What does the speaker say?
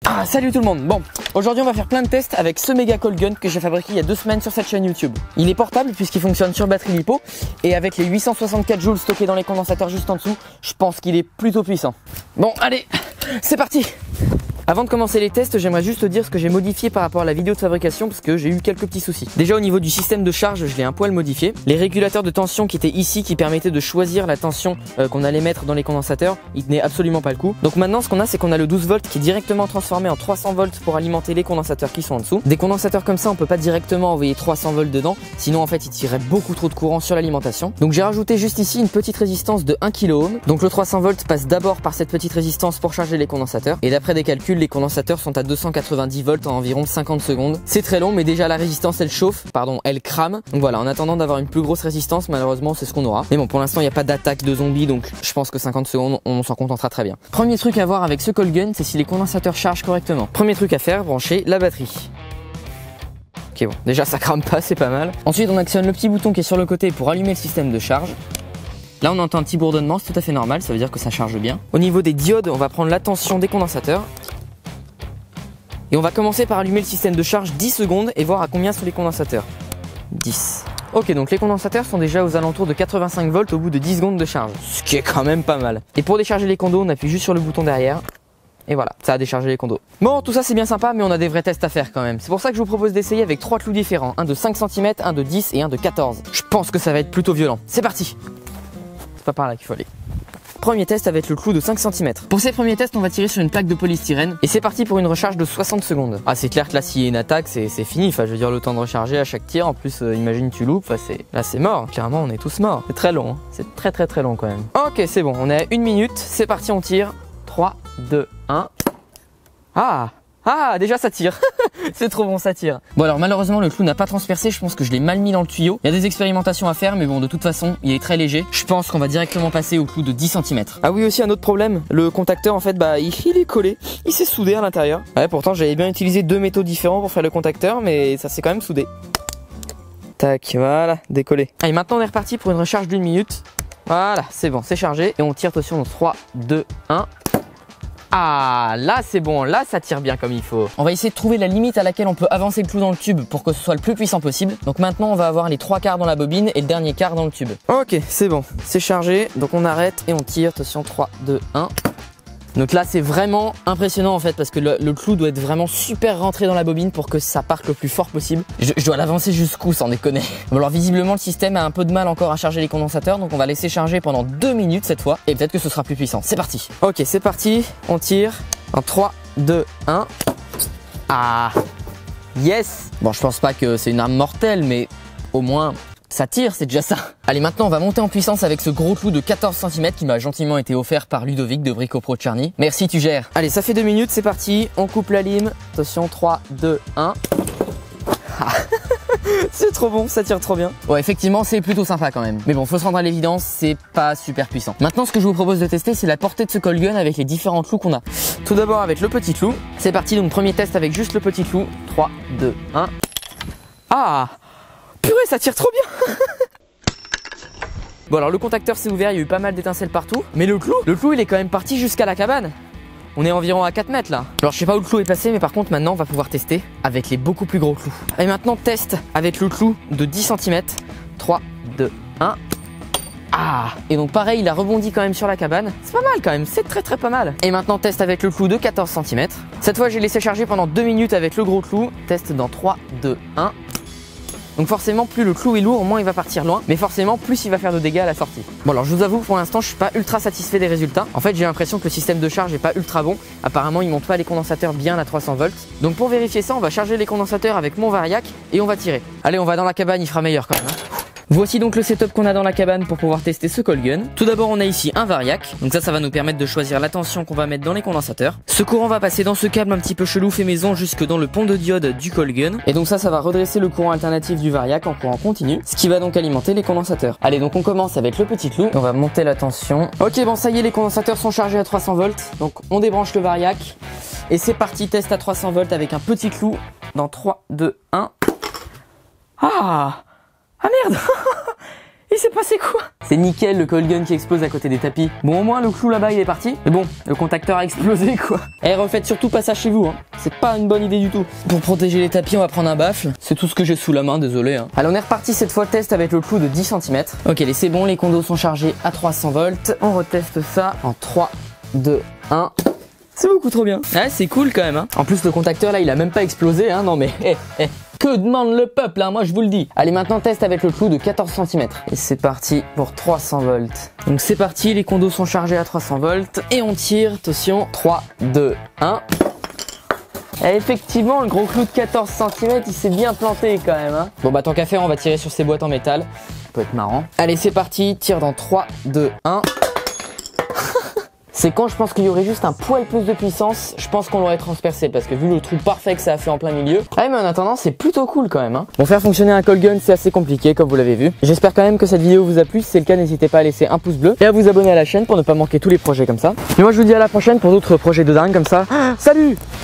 Ah, salut tout le monde. Bon, aujourd'hui on va faire plein de tests avec ce méga cold gun que j'ai fabriqué il y a 2 semaines sur cette chaîne YouTube. Il est portable puisqu'il fonctionne sur batterie LiPo et avec les 864 joules stockés dans les condensateurs juste en dessous, je pense qu'il est plutôt puissant. Bon, allez, c'est parti. Avant de commencer les tests, j'aimerais juste te dire ce que j'ai modifié par rapport à la vidéo de fabrication parce que j'ai eu quelques petits soucis. Déjà au niveau du système de charge, je l'ai un poil modifié. Les régulateurs de tension qui étaient ici, qui permettaient de choisir la tension qu'on allait mettre dans les condensateurs, ils tenaient absolument pas le coup. Donc maintenant ce qu'on a, c'est qu'on a le 12 volts qui est directement transformé en 300 volts pour alimenter les condensateurs qui sont en dessous. Des condensateurs comme ça, on peut pas directement envoyer 300 volts dedans, sinon en fait il tirerait beaucoup trop de courant sur l'alimentation. Donc j'ai rajouté juste ici une petite résistance de 1 kΩ. Donc le 300 volts passe d'abord par cette petite résistance pour charger les condensateurs. Et d'après des calculs, les condensateurs sont à 290 volts en environ 50 secondes. C'est très long, mais déjà la résistance elle crame. Donc voilà, en attendant d'avoir une plus grosse résistance, malheureusement c'est ce qu'on aura. Mais bon, pour l'instant il n'y a pas d'attaque de zombies, donc je pense que 50 secondes on s'en contentera très bien. Premier truc à voir avec ce cold gun, c'est si les condensateurs chargent correctement. Premier truc à faire, brancher la batterie. Ok, bon, déjà ça crame pas, c'est pas mal. Ensuite on actionne le petit bouton qui est sur le côté pour allumer le système de charge. Là on entend un petit bourdonnement, c'est tout à fait normal, ça veut dire que ça charge bien. Au niveau des diodes, on va prendre la tension des condensateurs. Et on va commencer par allumer le système de charge 10 secondes et voir à combien sont les condensateurs. 10. Ok, donc les condensateurs sont déjà aux alentours de 85 volts au bout de 10 secondes de charge. Ce qui est quand même pas mal. Et pour décharger les condos, on appuie juste sur le bouton derrière. Et voilà, ça a déchargé les condos. Bon, tout ça c'est bien sympa, mais on a des vrais tests à faire quand même. C'est pour ça que je vous propose d'essayer avec 3 clous différents. Un de 5 cm, un de 10 et un de 14. Je pense que ça va être plutôt violent. C'est parti. C'est pas par là qu'il faut aller. Premier test avec le clou de 5 cm. Pour ces premiers tests, on va tirer sur une plaque de polystyrène et c'est parti pour une recharge de 60 secondes. Ah, c'est clair que là, s'il y a une attaque, c'est fini. Enfin, je veux dire, le temps de recharger à chaque tir. En plus, imagine tu loupes. Enfin, là, c'est mort. Clairement, on est tous morts. C'est très long. Hein. C'est très long quand même. Ok, c'est bon. On est à 1 minute. C'est parti, on tire. 3, 2, 1. Ah, déjà ça tire. C'est trop bon, ça tire. Bon alors malheureusement le clou n'a pas transpercé, je pense que je l'ai mal mis dans le tuyau. Il y a des expérimentations à faire mais bon de toute façon il est très léger. Je pense qu'on va directement passer au clou de 10 cm. Ah oui aussi un autre problème, le contacteur en fait il est collé, il s'est soudé à l'intérieur. Ouais pourtant j'avais bien utilisé 2 métaux différents pour faire le contacteur mais ça s'est quand même soudé. Tac, voilà, décollé. Allez maintenant on est reparti pour une recharge d'1 minute. Voilà, c'est bon, c'est chargé et on tire attention dans 3, 2, 1. Ah, là c'est bon, là ça tire bien comme il faut. On va essayer de trouver la limite à laquelle on peut avancer le clou dans le tube pour que ce soit le plus puissant possible. Donc maintenant on va avoir les 3 quarts dans la bobine et le dernier quart dans le tube. Ok, c'est bon, c'est chargé. Donc on arrête et on tire, attention, 3, 2, 1. Donc là c'est vraiment impressionnant en fait parce que le clou doit être vraiment super rentré dans la bobine pour que ça parte le plus fort possible. Je dois l'avancer jusqu'où sans déconner. Bon alors visiblement le système a un peu de mal encore à charger les condensateurs donc on va laisser charger pendant 2 minutes cette fois et peut-être que ce sera plus puissant. C'est parti. Ok c'est parti, on tire en 3, 2, 1. Ah yes. Bon je pense pas que c'est une arme mortelle mais au moins ça tire, c'est déjà ça. Allez, maintenant on va monter en puissance avec ce gros clou de 14 cm qui m'a gentiment été offert par Ludovic de Brico Pro Charny. Merci, tu gères. Allez, ça fait 2 minutes, c'est parti. On coupe la lime. Attention, 3, 2, 1. Ah. C'est trop bon, ça tire trop bien. Ouais, effectivement, c'est plutôt sympa quand même. Mais bon, faut se rendre à l'évidence, c'est pas super puissant. Maintenant, ce que je vous propose de tester, c'est la portée de ce cold gun avec les différents clous qu'on a. Tout d'abord avec le petit clou. C'est parti, donc premier test avec juste le petit clou. 3, 2, 1. Ah! Purée, ça tire trop bien. Bon alors le contacteur s'est ouvert, il y a eu pas mal d'étincelles partout. Mais le clou il est quand même parti jusqu'à la cabane. On est environ à 4 mètres là. Alors je sais pas où le clou est passé mais par contre maintenant on va pouvoir tester avec les beaucoup plus gros clous. Et maintenant test avec le clou de 10 cm. 3, 2, 1. Ah! Et donc pareil il a rebondi quand même sur la cabane. C'est pas mal quand même, c'est très pas mal. Et maintenant test avec le clou de 14 cm. Cette fois j'ai laissé charger pendant 2 minutes avec le gros clou. Test dans 3, 2, 1. Donc forcément plus le clou est lourd, moins il va partir loin, mais forcément plus il va faire de dégâts à la sortie. Bon alors je vous avoue pour l'instant je suis pas ultra satisfait des résultats. En fait j'ai l'impression que le système de charge est pas ultra bon. Apparemment il monte pas les condensateurs bien à 300 volts. Donc pour vérifier ça on va charger les condensateurs avec mon variac et on va tirer. Allez on va dans la cabane, il fera meilleur quand même. Voici donc le setup qu'on a dans la cabane pour pouvoir tester ce cold gun. Tout d'abord on a ici un variac, donc ça va nous permettre de choisir la tension qu'on va mettre dans les condensateurs. Ce courant va passer dans ce câble un petit peu chelou fait maison jusque dans le pont de diode du cold gun. Et donc ça va redresser le courant alternatif du variac en courant continu, ce qui va donc alimenter les condensateurs. Allez donc on commence avec le petit clou, on va monter la tension. Ok bon ça y est les condensateurs sont chargés à 300 volts, donc on débranche le variac. Et c'est parti, test à 300 volts avec un petit clou dans 3, 2, 1. Ah merde. Il s'est passé quoi? C'est nickel le coil gun qui explose à côté des tapis. Bon, au moins le clou là-bas il est parti. Mais bon, le contacteur a explosé quoi. Et refaites surtout pas ça chez vous, hein. C'est pas une bonne idée du tout. Pour protéger les tapis, on va prendre un baffle. C'est tout ce que j'ai sous la main, désolé. Hein. Allez, on est reparti cette fois test avec le clou de 10 cm. Ok, c'est bon, les condos sont chargés à 300 volts. On reteste ça en 3, 2, 1. C'est beaucoup trop bien. Ouais, c'est cool quand même. Hein. En plus, le contacteur là, il a même pas explosé. Hein. Non mais, que demande le peuple, hein, moi je vous le dis. Allez, maintenant test avec le clou de 14 cm. Et c'est parti pour 300 volts. Donc c'est parti, les condos sont chargés à 300 volts. Et on tire, attention, 3, 2, 1. Et effectivement, le gros clou de 14 cm, il s'est bien planté quand même. Hein. Bon bah tant qu'à faire, on va tirer sur ces boîtes en métal. Ça peut être marrant. Allez, c'est parti, tire dans 3, 2, 1. C'est quand je pense qu'il y aurait juste un poil plus de puissance, je pense qu'on l'aurait transpercé parce que vu le trou parfait que ça a fait en plein milieu. Ah mais en attendant c'est plutôt cool quand même. Hein. Bon, faire fonctionner un coil gun c'est assez compliqué comme vous l'avez vu. J'espère quand même que cette vidéo vous a plu, si c'est le cas n'hésitez pas à laisser un pouce bleu et à vous abonner à la chaîne pour ne pas manquer tous les projets comme ça. Et moi je vous dis à la prochaine pour d'autres projets de dingue comme ça. Salut!